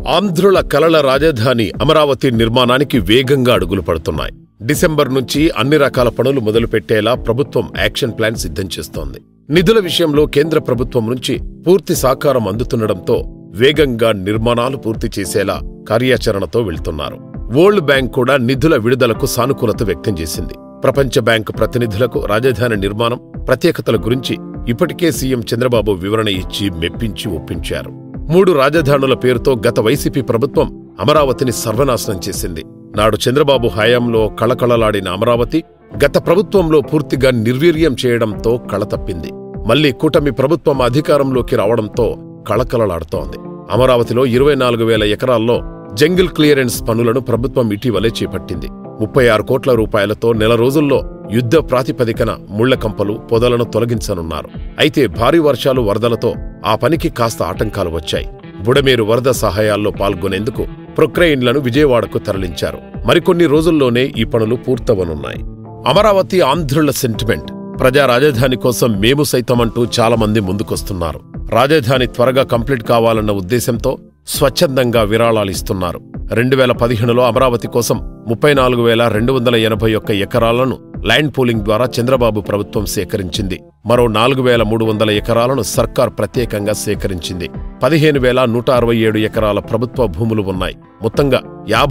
ఆంధ్రుల కలల రాజధాని అమరావతి నిర్మాణానికి వేగంగా అడుగులు పడుతున్నాయి. డిసెంబర్ నుంచి అన్ని రకాల పనులు మొదలుపెట్టేలా ప్రభుత్వం యాక్షన్ ప్లాన్ సిద్ధం చేస్తోంది. నిధుల విషయంలో కేంద్ర ప్రభుత్వం నుంచి పూర్తి సహకారం అందుతుండటంతో వేగంగా నిర్మాణాలు పూర్తి చేసేలా కార్యాచరణతో వెళ్తున్నారు. వరల్డ్ బ్యాంక్ కూడా నిధుల విడుదలకు సానుకూలత వ్యక్తం చేసింది. ప్రపంచ బ్యాంకు ప్రతినిధులకు రాజధాని నిర్మాణం ప్రత్యేకతల గురించి ఇప్పటికే సీఎం చంద్రబాబు వివరణ ఇచ్చి మెప్పించి ఒప్పించారు. 3 రాజధానుల పేరుతో గత వైసీపీ ప్రభుత్వం అమరావతిని సర్వనాశనం చేసింది. నాడు చంద్రబాబు హయాంలో కళకళలాడిన అమరావతి గత ప్రభుత్వంలో పూర్తిగా నిర్వీర్యం చేయడంతో కళతప్పింది. మళ్లీ కూటమి ప్రభుత్వం అధికారంలోకి రావడంతో కళకళలాడుతోంది. అమరావతిలో 24,000 ఎకరాల్లో జంగిల్ క్లియరెన్స్ పనులను ప్రభుత్వం ఇటీవలే చేపట్టింది. 36 కోట్ల రూపాయలతో నెల రోజుల్లో యుద్ధ ప్రాతిపదికన ముళ్లకంపలు పొదలను తొలగించనున్నారు. అయితే భారీ వర్షాలు వరదలతో ఆ పనికి కాస్త ఆటంకాలు వచ్చాయి. బుడమేరు వరద సహాయాల్లో పాల్గొనేందుకు ప్రొక్రెయిన్లను విజయవాడకు తరలించారు. మరికొన్ని రోజుల్లోనే ఈ పనులు పూర్తవనున్నాయి. అమరావతి ఆంధ్రుల సెంటిమెంట్. ప్రజా రాజధాని కోసం మేము సైతమంటూ చాలామంది ముందుకొస్తున్నారు. రాజధాని త్వరగా కంప్లీట్ కావాలన్న ఉద్దేశంతో స్వచ్ఛందంగా విరాళాలిస్తున్నారు. 2015లో అమరావతి కోసం 34,281 ఎకరాలను ల్యాండ్ పూలింగ్ ద్వారా చంద్రబాబు ప్రభుత్వం సేకరించింది. మరో 4,300 ఎకరాలను సర్కార్ ప్రత్యేకంగా సేకరించింది. 15,167 ఎకరాల ప్రభుత్వ భూములు ఉన్నాయి. మొత్తంగా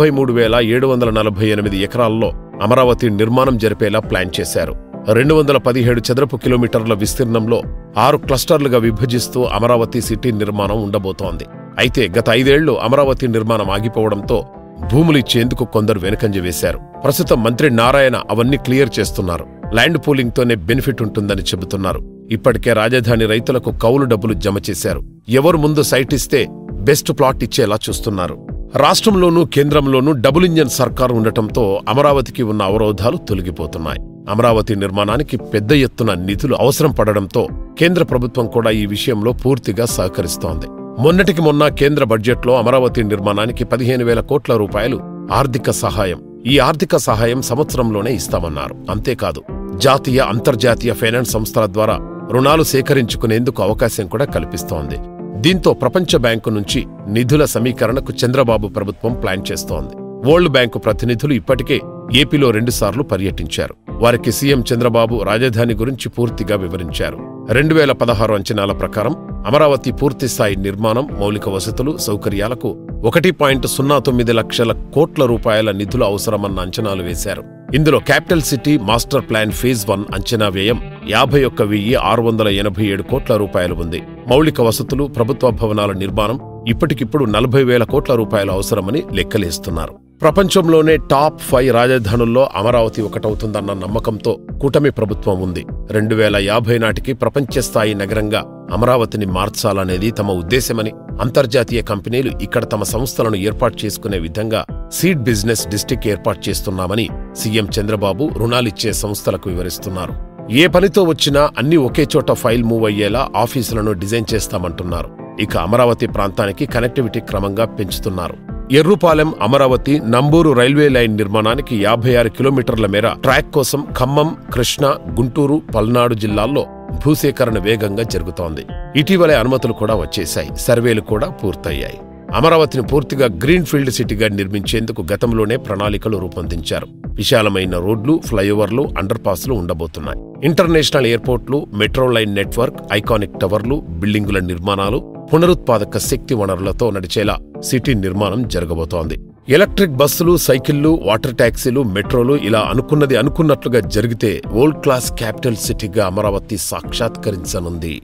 53,748 ఎకరాల్లో అమరావతి నిర్మాణం జరిపేలా ప్లాన్ చేశారు. 217 చదరపు కిలోమీటర్ల విస్తీర్ణంలో 6 క్లస్టర్లుగా విభజిస్తూ అమరావతి సిటీ నిర్మాణం ఉండబోతోంది. అయితే గత 5 ఏళ్లు అమరావతి నిర్మాణం ఆగిపోవడంతో భూములిచ్చేందుకు కొందరు వెనుకంజ వేశారు. ప్రస్తుతం మంత్రి నారాయణ అవన్నీ క్లియర్ చేస్తున్నారు. ల్యాండ్ పూలింగ్తోనే బెనిఫిట్ ఉంటుందని చెబుతున్నారు. ఇప్పటికే రాజధాని రైతులకు కౌలు డబ్బులు జమ చేశారు. ఎవరు ముందు సైట్ ఇస్తే బెస్ట్ ప్లాట్ ఇచ్చేలా చూస్తున్నారు. రాష్ట్రంలోనూ కేంద్రంలోనూ డబుల్ ఇంజన్ సర్కారు ఉండటంతో అమరావతికి ఉన్న అవరోధాలు తొలగిపోతున్నాయి. అమరావతి నిర్మాణానికి పెద్ద ఎత్తున నిధులు అవసరం పడడంతో కేంద్ర ప్రభుత్వం కూడా ఈ విషయంలో పూర్తిగా సహకరిస్తోంది. మొన్నటికి మొన్న కేంద్ర బడ్జెట్లో అమరావతి నిర్మాణానికి 15,000 కోట్ల రూపాయలు ఆర్థిక సహాయం. ఈ ఆర్థిక సహాయం సంవత్సరంలోనే ఇస్తామన్నారు. అంతేకాదు జాతీయ అంతర్జాతీయ ఫైనాన్స్ సంస్థల ద్వారా రుణాలు సేకరించుకునేందుకు అవకాశం కూడా కల్పిస్తోంది. దీంతో ప్రపంచ బ్యాంకు నుంచి నిధుల సమీకరణకు చంద్రబాబు ప్రభుత్వం ప్లాన్ చేస్తోంది. వరల్డ్ బ్యాంకు ప్రతినిధులు ఇప్పటికే ఏపీలో 2 సార్లు పర్యటించారు. వారికి సీఎం చంద్రబాబు రాజధాని గురించి పూర్తిగా వివరించారు. 2016 అంచనాల ప్రకారం అమరావతి పూర్తిస్థాయి నిర్మాణం, మౌలిక వసతులు, సౌకర్యాలకు 1.09 లక్షల కోట్ల రూపాయల నిధులు అవసరమన్న అంచనాలు వేశారు. ఇందులో capital city master plan phase 1 అంచనా వ్యయం 51,687 కోట్ల రూపాయలు ఉంది. మౌలిక వసతులు, ప్రభుత్వ భవనాల నిర్మాణం ఇప్పటికిప్పుడు 40,000 కోట్ల రూపాయలు అవసరమని లెక్కలేస్తున్నారు. ప్రపంచంలోనే టాప్ 5 రాజధానుల్లో అమరావతి ఒకటవుతుందన్న నమ్మకంతో కూటమి ప్రభుత్వం ఉంది. 2050 నాటికి ప్రపంచ స్థాయి నగరంగా అమరావతిని మార్చాలనేది తమ ఉద్దేశమని, అంతర్జాతీయ కంపెనీలు ఇక్కడ తమ సంస్థలను ఏర్పాటు చేసుకునే విధంగా సీడ్ బిజినెస్ డిస్ట్రిక్ట్ ఏర్పాటు చేస్తున్నామని సీఎం చంద్రబాబు రుణాలిచ్చే సంస్థలకు వివరిస్తున్నారు. ఏ పనితో వచ్చినా అన్ని ఒకే చోట ఫైల్ మూవ్ అయ్యేలా ఆఫీసులను డిజైన్ చేస్తామంటున్నారు. ఇక అమరావతి ప్రాంతానికి కనెక్టివిటీ క్రమంగా పెంచుతున్నారు. ఎర్రుపాలెం అమరావతి నంబూరు రైల్వే లైన్ నిర్మాణానికి 56 కిలోమీటర్ల మేర ట్రాక్ కోసం ఖమ్మం, కృష్ణా, గుంటూరు, పల్నాడు జిల్లాల్లో భూసేకరణ వేగంగా జరుగుతోంది. ఇటీవలే అనుమతులు కూడా వచ్చేశాయి. సర్వేలు కూడా పూర్తయ్యాయి. అమరావతిని పూర్తిగా గ్రీన్ ఫీల్డ్ సిటీగా నిర్మించేందుకు గతంలోనే ప్రణాళికలు రూపొందించారు. విశాలమైన రోడ్లు, ఫ్లైఓవర్లు, అండర్ పాస్లు ఉండబోతున్నాయి. ఇంటర్నేషనల్ ఎయిర్పోర్ట్లు, మెట్రో లైన్ నెట్వర్క్, ఐకానిక్ టవర్లు, బిల్డింగుల నిర్మాణాలు, పునరుత్పాదక శక్తి వనరులతో నడిచేలా సిటీ నిర్మాణం జరగబోతోంది. ఎలక్ట్రిక్ బస్సులు, సైకిళ్లు, వాటర్ ట్యాక్సీలు, మెట్రోలు ఇలా అనుకున్నది అనుకున్నట్లుగా జరిగితే వరల్డ్ క్లాస్ క్యాపిటల్ సిటీగా అమరావతి సాక్షాత్కరించనుంది.